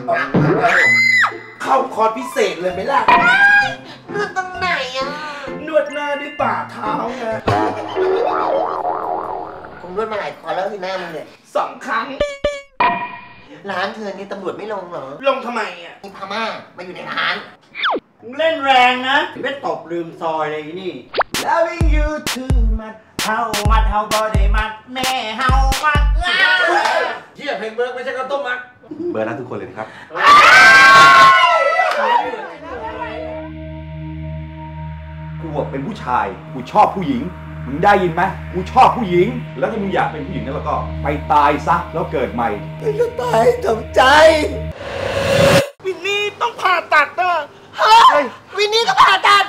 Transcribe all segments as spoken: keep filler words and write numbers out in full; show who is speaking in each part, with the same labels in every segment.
Speaker 1: เข้าคอร์สพิเศษเลยไหมล่ะ
Speaker 2: นวดตรงไหนอ่ะ
Speaker 1: นวดหน้าด้วยฝ่าเท้าไง
Speaker 2: ผมนวดมาหลายคอร์สแล้วที่หน้ามึงเนี่ย
Speaker 1: สองครั้ง
Speaker 2: ร้านเธอนี่ตำรวจไม่ลงเหรอ
Speaker 1: ลงทำไมอ่ะ
Speaker 2: มีพม่ามาอยู่ในร้าน
Speaker 1: เล่นแรงนะไม่ตบลืมซอยอะไรนี่ Loving you too much เฮามัดเฮาบอดี้มัดแม่เฮามัด
Speaker 3: เฮียเพลงเบิร์กไม่ใช่ข้าวต้มมัด
Speaker 4: เบอร์นั้นทุกคนเลยนะครับกูเป็นผู้ชายกูชอบผู้หญิงมึงได้ยินไหมกูชอบผู้หญิงแล้วถ้ามึงอยากเป็นผู้หญิงนั่นแล้วก็ไปตายซะแล้วเกิดใหม่
Speaker 2: ไม่จะตายทำใจ
Speaker 1: วินนี่ต้องผ่าตัดนะ
Speaker 2: ฮะวินนี่ก็ผ่าตัด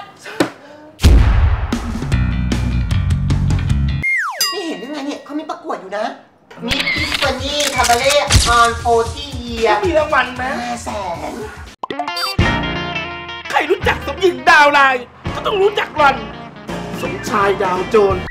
Speaker 2: ไม่เห็นยังไงเนี่ยเขามีประกวดอยู่นะมิสทิฟฟานี่คาบาเล่ออนโฟตี้เยีย
Speaker 1: มีรางวัลไหม
Speaker 2: ห้าแสน
Speaker 1: ใครรู้จักสมหญิงดาวไลน์ก็ต้องรู้จักรันสมชายดาวโจร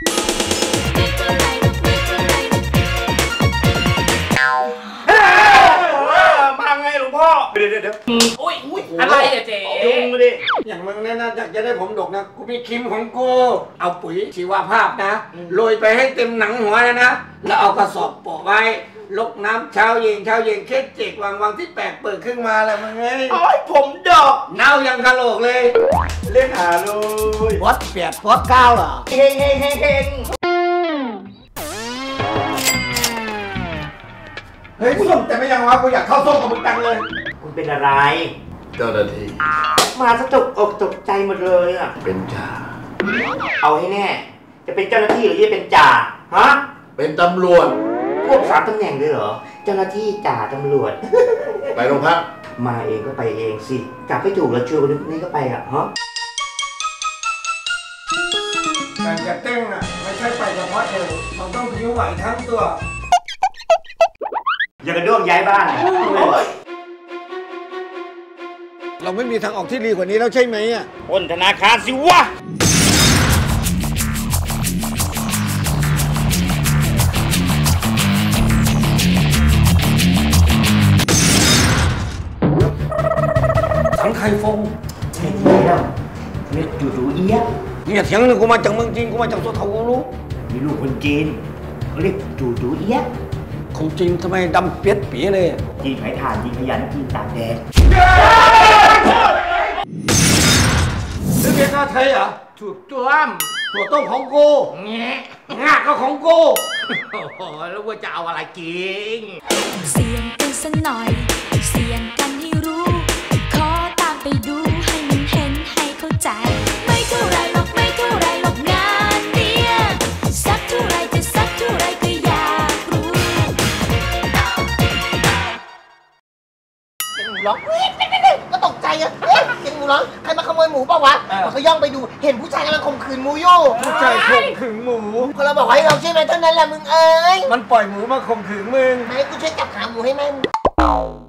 Speaker 1: มาไงหลวงพ่อเดี๋ยวเดี๋ยว
Speaker 3: อุ้ยอุ้ยอะไรเนี่ยเจ๊
Speaker 1: ยุงมาดิ
Speaker 3: อย่างมึงเนี่ยนะอยากจะได้ผมดกนะกูมีครีมของกูเอาปุ๋ยชีวภาพนะโรยไปให้เต็มหนังหัวเลยนะแล้วเอากระสอบโปะไว้ลกน้ำเช้าเย็นเช้าเย็นเคสเจกวางวางที่แปลกเปิดขึ้นมาแล้วมึงไง
Speaker 1: โอ้ยผมดอก
Speaker 3: เน่ายังกะโหลกเลย
Speaker 1: เล่นหาเลย
Speaker 2: วัดแปดวัดเก้าเหรอ
Speaker 1: เฮงเฮงเฮงเฮง
Speaker 3: เฮ้ยส้มแต่ไม่ยังวะกูอยากเข้าส้มกับมึงจังเลย
Speaker 1: คุณเป็นอะไร
Speaker 3: เจ้าหน้าที่
Speaker 1: มาสะตกอกตกใจหมดเลยอ่ะ
Speaker 3: เป็นจ่า
Speaker 1: เอาให้แน่จะเป็นเจ้าหน้าที่หรือจะเป็นจ่าฮะ
Speaker 3: เป็นตำรวจ
Speaker 1: พวกสามตำแหน่งเลยเหรอเจ้าหน้าที่จ่าตำรวจ
Speaker 3: ไปโรงพัก
Speaker 1: มาเองก็ไปเองสิจับไม่ถูกแล้วชวนคนนี้ก็ไปอ่ะฮะ
Speaker 3: การจะเต้นอ่ะไม่ใช่ไปเฉพาะเอวมันต้องผิวไหวทั้งตัว
Speaker 1: อย่ากระโดดย้ายบ้าน
Speaker 3: เราไม่มีทางออกที่ดีกว่านี้แล้วใช่ไหมอ่ะ
Speaker 1: ปล้นธนาคารสิวะ
Speaker 3: สังไคฟง
Speaker 1: ใช่แล้วเรียกจู่จู่เอี้ย
Speaker 3: นี่เสียงนึงกูมาจากเมืองจีนกูมาจากโซเทากูรู้
Speaker 1: มีลูกคนจีนเขาเรียกจู่จู่เอี้ย
Speaker 3: คนจีนทำไมดำเปียดปีเลย
Speaker 1: จีนไผ่ถ่านจีนขยันจีนตากแดด
Speaker 3: ซื้อเบียร์หน้าไทยเหรอ
Speaker 1: ถูกต้ม
Speaker 3: ถั่วต้มของกู
Speaker 1: แง่
Speaker 3: งาก็ของกู
Speaker 1: โอ้โหแล้วว่าจะเอาอะไรกิน
Speaker 5: เสียงกันสักหน่อยเสียงกันให้รู้ขอตามไปดูให้มันเห็นให้เข้าใจไม่เท่าไรหรอกไม่เท่าไรหรอกงานเนี้ยสักเท่าไรจะสักเท่าไรก็อยากรู้
Speaker 2: เสียงหมูร้องก็ตกใจอะเอ๊ะเสียงหมูร้องใครมาขโมยหมูเปล่าวะมันก็ย่องไปดูเห็นผู้ชายกำลังข่มขืนหมูอยู่
Speaker 3: ผู้ชายข่มขืนหมู
Speaker 2: คนเราบอกให้เราใช่ไหมเท่านั้นแหละมึงเอ้ย
Speaker 3: มันปล่อยหมูมาข่มขืนมึง
Speaker 2: ให้กูช่วยจับขาหมูให้แม่